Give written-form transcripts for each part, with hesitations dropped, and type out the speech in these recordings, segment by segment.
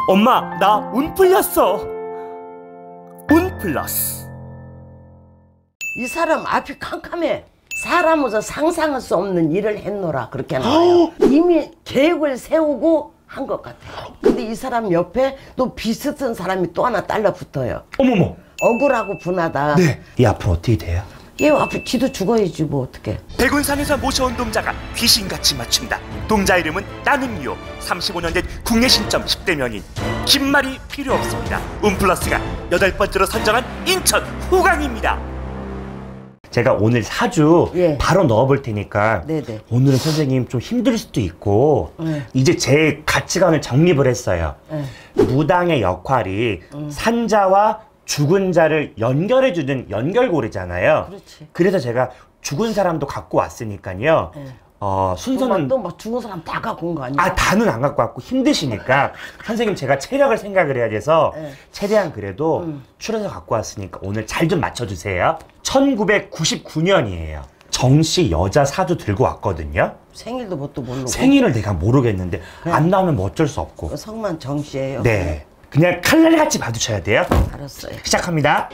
엄마, 나 운 풀렸어. 운 플러스. 이 사람 앞이 캄캄해. 사람으로서 상상할 수 없는 일을 했노라 그렇게 나와요. 이미 계획을 세우고 한 것 같아요. 근데 이 사람 옆에 또 비슷한 사람이 또 하나 달라붙어요. 어머머. 억울하고 분하다. 네. 이 앞으로 어떻게 돼요? 얘 앞에 지도 죽어야지 뭐 어떡해. 백운산에서 모셔온 동자가 귀신같이 맞춘다. 동자 이름은 나는요. 35년 된 국내 신점 10대 명인. 긴 말이 필요 없습니다. 운플러스가 8번째로 선정한 인천 후광입니다. 제가 오늘 사주 예. 바로 넣어볼 테니까 네네. 오늘은 선생님 좀 힘들 수도 있고 이제 제 가치관을 정립을 했어요. 무당의 역할이 산자와 죽은 자를 연결해주는 연결고리잖아요. 그렇지. 그래서 제가 죽은 사람도 갖고 왔으니까요. 순서는 또 막 죽은 사람 다 갖고 온 거 아니야? 아, 다는 안 갖고 왔고 힘드시니까 선생님 제가 체력을 생각을 해야 돼서 최대한 그래도 추려서 갖고 왔으니까 오늘 잘 좀 맞춰주세요. 1999년이에요. 정씨 여자 사주 들고 왔거든요. 생일도 뭣도 모르고. 생일을 내가 모르겠는데 안 나오면 뭐 어쩔 수 없고. 성만 정씨예요. 네. 그냥 칼날같이 봐주셔야 돼요. 알았어요. 시작합니다.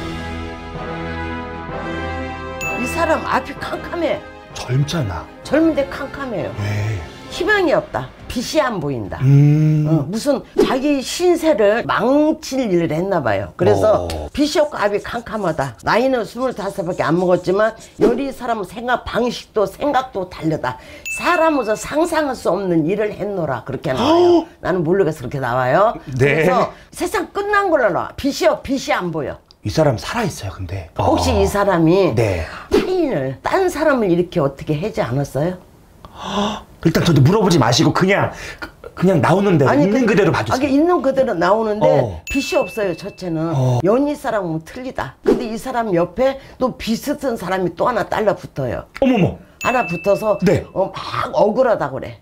이 사람 앞이 캄캄해. 젊잖아. 젊은데 캄캄해요. 왜? 희망이 없다. 빛이 안 보인다. 무슨 자기 신세를 망칠 일을 했나 봐요. 그래서 빛이 없고 앞이 캄캄하다. 나이는 25밖에 안 먹었지만 이 사람은 생각 방식도 생각도 다르다. 사람으로서 상상할 수 없는 일을 했노라 그렇게 나와요. 나는 모르겠어 그렇게 나와요. 네. 그래서 세상 끝난 걸로 나와. 빛이 안 보여. 이 사람 살아있어요 근데. 혹시 이 사람이 네. 타인을 딴 사람을 이렇게 어떻게 하지 않았어요? 일단 저도 물어보지 마시고 그냥 나오는 대로 있는 그대로 봐주세요. 있는 그대로 나오는데 빛이 없어요. 첫째는 연희 사람은 틀리다. 근데 이 사람 옆에 또 비슷한 사람이 또 하나 달라붙어요. 어머머. 하나 붙어서 네. 막 억울하다 그래.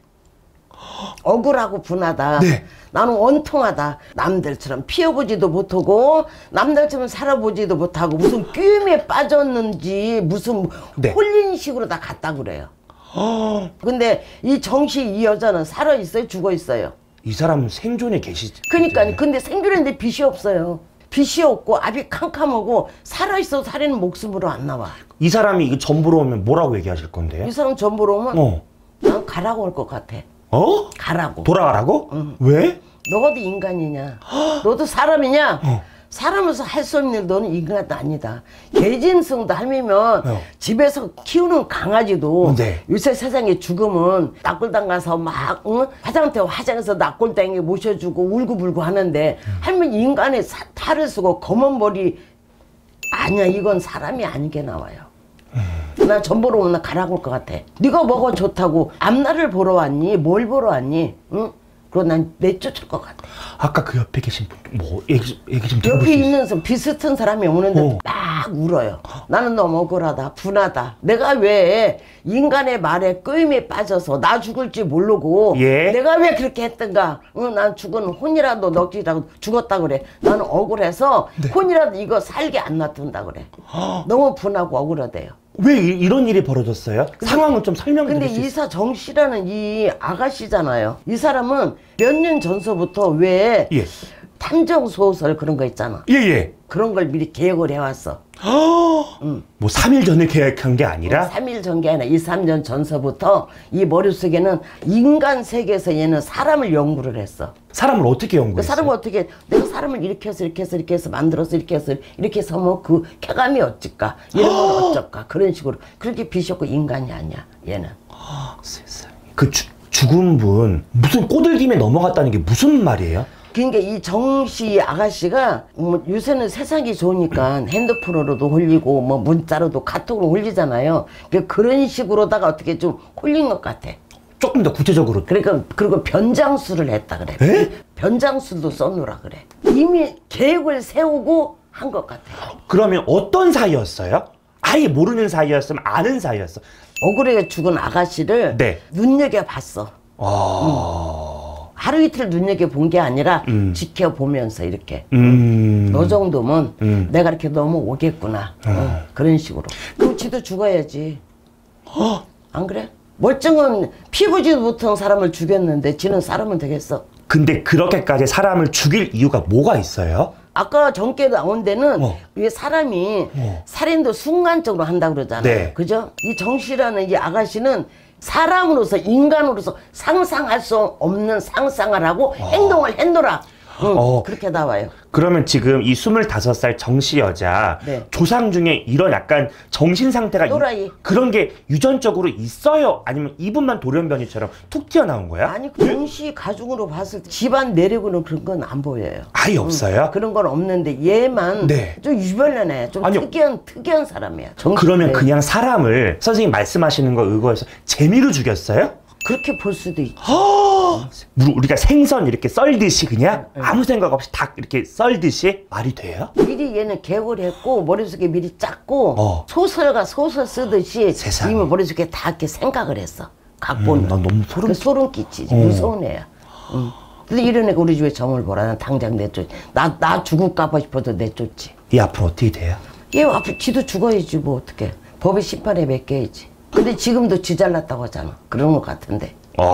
억울하고 분하다. 네. 나는 원통하다. 남들처럼 피워보지도 못하고 남들처럼 살아보지도 못하고 무슨 끼움에 빠졌는지 무슨 네. 홀린 식으로 다 갔다 그래요. 근데 이 정씨 이 여자는 살아있어요? 죽어있어요? 이 사람은 생존에 계시지. 그러니까 근데 생존했는데 빛이 없어요. 빛이 없고 앞이 캄캄하고 살아있어 살리는 목숨으로 안 나와. 이 사람이 이거 전보러 오면 뭐라고 얘기하실 건데요? 이 사람 전보러 오면 난 가라고 할 것 같아. 가라고. 돌아가라고? 응. 왜? 너도 인간이냐? 너도 사람이냐? 사람으로서 할 수 없는 일 너는 인간도 아니다. 개짐승도 할미면 집에서 키우는 강아지도 요새 세상에 죽으면 낙골당 가서 막 화장대 화장해서 낙골당에 모셔주고 울고불고 하는데 할머니 인간의 탈을 쓰고 검은 머리 아니야. 이건 사람이 아니게 나와요. 나 전보러 오면 나 가라고 할 것 같아. 네가 뭐가 좋다고 앞날을 보러 왔니? 뭘 보러 왔니? 응? 그럼 난 내쫓을 것 같아. 아까 그 옆에 계신 분 뭐 얘기 좀 들어볼 옆에 수 있어요? 있는 비슷한 사람이 오는데 막 울어요. 나는 너무 억울하다. 분하다. 내가 왜 인간의 말에 끄임에 빠져서 나 죽을지 모르고 내가 왜 그렇게 했던가. 난 죽은 혼이라도 넣기라고 죽었다 그래. 나는 억울해서 혼이라도 이거 살게 안 놔둔다 그래. 너무 분하고 억울하대요. 왜 이런 일이 벌어졌어요? 상황을 좀 설명해 근데 주실 수 있어요? 이사 정씨라는 이 아가씨잖아요. 이 사람은 몇 년 전서부터 왜 탐정 소설 그런 거 있잖아. 그런 걸 미리 계획을 해왔어. 뭐 3일 전에 계획한 게 아니라? 3일 전게 아니라 2, 3년 전서부터 이 머릿속에는 인간 세계에서 얘는 사람을 연구를 했어. 사람을 어떻게 연구했어요? 사람을 어떻게 내가 사람을 이렇게 해서 만들어서 이렇게 해서 뭐 그 쾌감이 어쩔까 이런 건 어쩔까 그런 식으로 그렇게 비셨고 인간이 아니야 얘는. 세상에. 그 죽은 분 무슨 꼬들김에 넘어갔다는 게 무슨 말이에요? 그러니까 이 정씨 아가씨가 뭐 요새는 세상이 좋으니까 핸드폰으로도 홀리고 뭐 문자로도 카톡으로 홀리잖아요. 그런 식으로다가 어떻게 좀 홀린 것 같아. 조금 더 구체적으로. 그러니까 그리고 변장수를 했다 그래. 변장수도 써놓으라 그래. 이미 계획을 세우고 한 것 같아. 그러면 어떤 사이였어요? 아예 모르는 사이였으면 아는 사이였어? 억울하게 죽은 아가씨를 눈여겨봤어. 하루 이틀 눈여겨본 게 아니라 지켜보면서 이렇게 너 정도면 내가 이렇게 넘어오겠구나. 그런 식으로. 그럼 지도 죽어야지. 안 그래? 멀쩡한 피부지도 못한 사람을 죽였는데 지는 싸르면 되겠어? 근데 그렇게까지 사람을 죽일 이유가 뭐가 있어요? 아까 전께 나온 데는 왜 사람이 살인도 순간적으로 한다고 그러잖아요. 네. 그죠? 이 정씨라는 이 아가씨는 사람으로서 인간으로서 상상할 수 없는 상상을 하고 행동을 했노라. 그렇게 나와요. 그러면 지금 이 25살 정씨 여자 네. 조상 중에 이런 약간 정신 상태가 또라이. 그런 게 유전적으로 있어요? 아니면 이분만 돌연변이처럼 툭 튀어나온 거야? 아니 정씨 가족으로 봤을 때 집안 내력으로는 그런 건 안 보여요. 아예 없어요? 그런 건 없는데 얘만 네. 좀 유별나네. 좀 아니요. 특이한 사람이야. 그러면 네. 그냥 사람을 선생님 말씀하시는 거 의거해서 재미로 죽였어요? 그렇게 볼 수도 있지. 우리가 생선 이렇게 썰듯이 그냥 아무 생각 없이 닭 이렇게 썰듯이 말이 돼요? 미리 얘는 계획을 했고 머릿속에 미리 짰고 소설가 소설 쓰듯이 세상에. 이미 머릿속에 다 이렇게 생각을 했어. 각본을. 난 너무 소름 끼치지. 무서운 애야. 근데 이런 애가 우리 집에 점을 보라. 난 당장 내쫓. 나 죽을까봐 싶어도 내쫓지. 이 앞으로 어떻게 돼요? 얘 앞으로 지도 죽어야지 뭐 어떡해. 법의 심판에 맡겨야지. 근데 지금도 지 잘났다고 하잖아. 그런 것 같은데.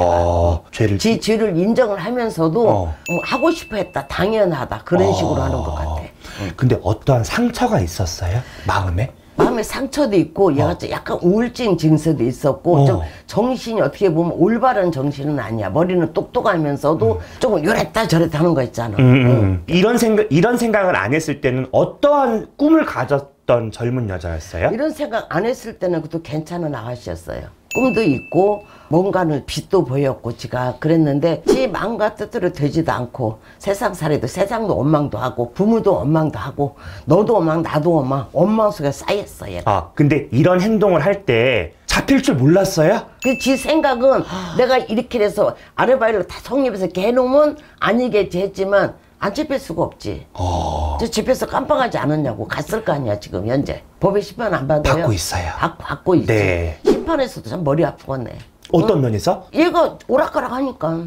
죄를 지 죄를 인정을 하면서도 뭐 하고 싶어 했다. 당연하다. 그런 식으로 하는 것 같아. 근데 어떠한 상처가 있었어요? 마음에? 마음에 상처도 있고 얘가 약간 우울증 증세도 있었고 좀 정신이 어떻게 보면 올바른 정신은 아니야. 머리는 똑똑하면서도 조금 요랬다 저랬다 하는 거 있잖아. 이런 생각을 안 했을 때는 어떠한 꿈을 가졌던 젊은 여자였어요? 이런 생각 안 했을 때는 그것도 괜찮은 아가씨였어요. 꿈도 있고 뭔가는 빛도 보였고 지가 그랬는데 지 마음과 뜻대로 되지도 않고 세상살이도 세상도 원망도 하고 부모도 원망도 하고 너도 원망 나도 원망 속에 쌓였어 얘가. 근데 이런 행동을 할 때 잡힐 줄 몰랐어요? 그 지 생각은 내가 이렇게 해서 아르바이트를 다 성립해서 이렇게 해놓으면 아니겠지 했지만 안 잡힐 수가 없지. 저 집에서 깜빡하지 않았냐고. 갔을 거 아니야 지금 현재. 법의 심판 안 받아요? 받고 있어요. 받고 있지. 네. 심판에서도 참 머리 아프겠네. 어떤 면에서? 얘가 오락가락 하니까.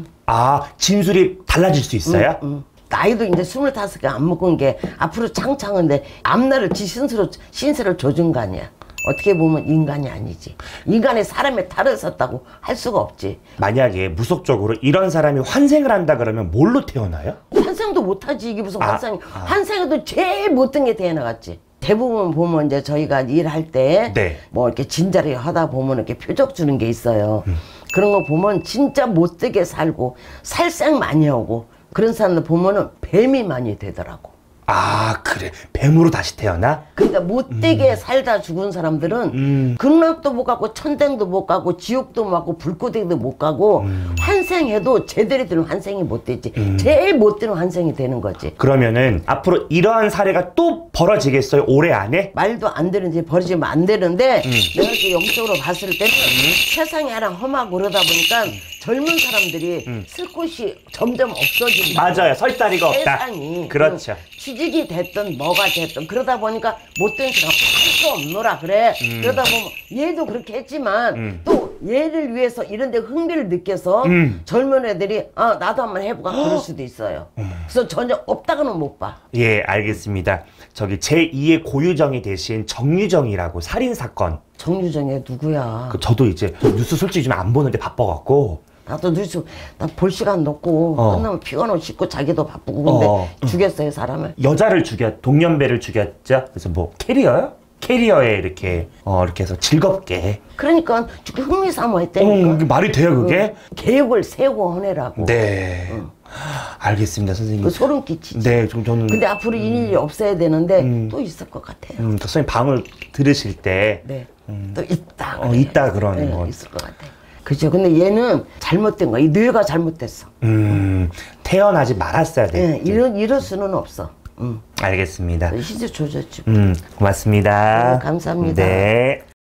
진술이 달라질 수 있어요? 나이도 이제 25개 안 먹은 게 앞으로 창창한데 앞날을 지 신세를 조준 거 아니야. 어떻게 보면 인간이 아니지. 인간의 사람의 탈을 썼다고 할 수가 없지. 만약에 무속적으로 이런 사람이 환생을 한다 그러면 뭘로 태어나요? 환생도 못하지. 이게 무슨 환생이. 환생에도 제일 못된 게 태어나갔지. 대부분 보면 이제 저희가 일할 때 뭐 이렇게 진자리 하다 보면 이렇게 표적 주는 게 있어요. 그런 거 보면 진짜 못되게 살고 살생 많이 하고 그런 사람들 보면은 뱀이 많이 되더라고. 그래. 뱀으로 다시 태어나? 그러니까 못되게 살다 죽은 사람들은 극락도 못 가고 천당도 못 가고 지옥도 못 가고 불고대도 못 가고 환생해도 제대로 된 환생이 못 되지. 제일 못 되는 환생이 되는 거지. 그러면은 앞으로 이러한 사례가 또 벌어지겠어요? 올해 안에? 말도 안 되는지 버리지면 안 되는데 내가 이렇게 영적으로 봤을 때는 세상이 하랑 험하고 그러다 보니까 젊은 사람들이 쓸 곳이 점점 없어진다. 맞아요. 설 자리가 없다. 세상이. 그렇죠. 취직이 됐든 뭐가 됐든 그러다 보니까 못된 생각 할 수 없노라 그래. 그러다 보면 얘도 그렇게 했지만 또 얘를 위해서 이런 데 흥미를 느껴서 젊은 애들이 나도 한번 해볼까 그럴 수도 있어요. 그래서 전혀 없다고는 못 봐. 예, 알겠습니다. 저기 제2의 고유정이 대신 정유정이라고 살인사건. 정유정이 누구야? 저도 이제 뉴스 솔직히 좀 안 보는데 바빠갖고. 나도 뉴스 나 볼 시간 없고 끝나면 피곤하고 씻고 자기도 바쁘고 근데 죽였어요 사람을. 여자를 동년배를 죽였죠. 그래서 뭐 캐리어에 이렇게 해서 즐겁게. 그러니까 흥미삼아 했다니까. 말이 돼요 그게? 계획을 세우고 하내라고. 네. 알겠습니다 선생님. 그 소름 끼치지. 네, 저는. 근데 앞으로 이 일이 없어야 되는데 또 있을 것 같아요. 선생님 방을 들으실 때. 네. 또 있다. 있다 그러는 거. 있을 것 같아요. 그죠. 근데 얘는 잘못된 거야. 이 뇌가 잘못됐어. 태어나지 말았어야 돼. 이럴 수는 없어. 알겠습니다. 시제 조졌지. 고맙습니다. 네, 감사합니다. 네.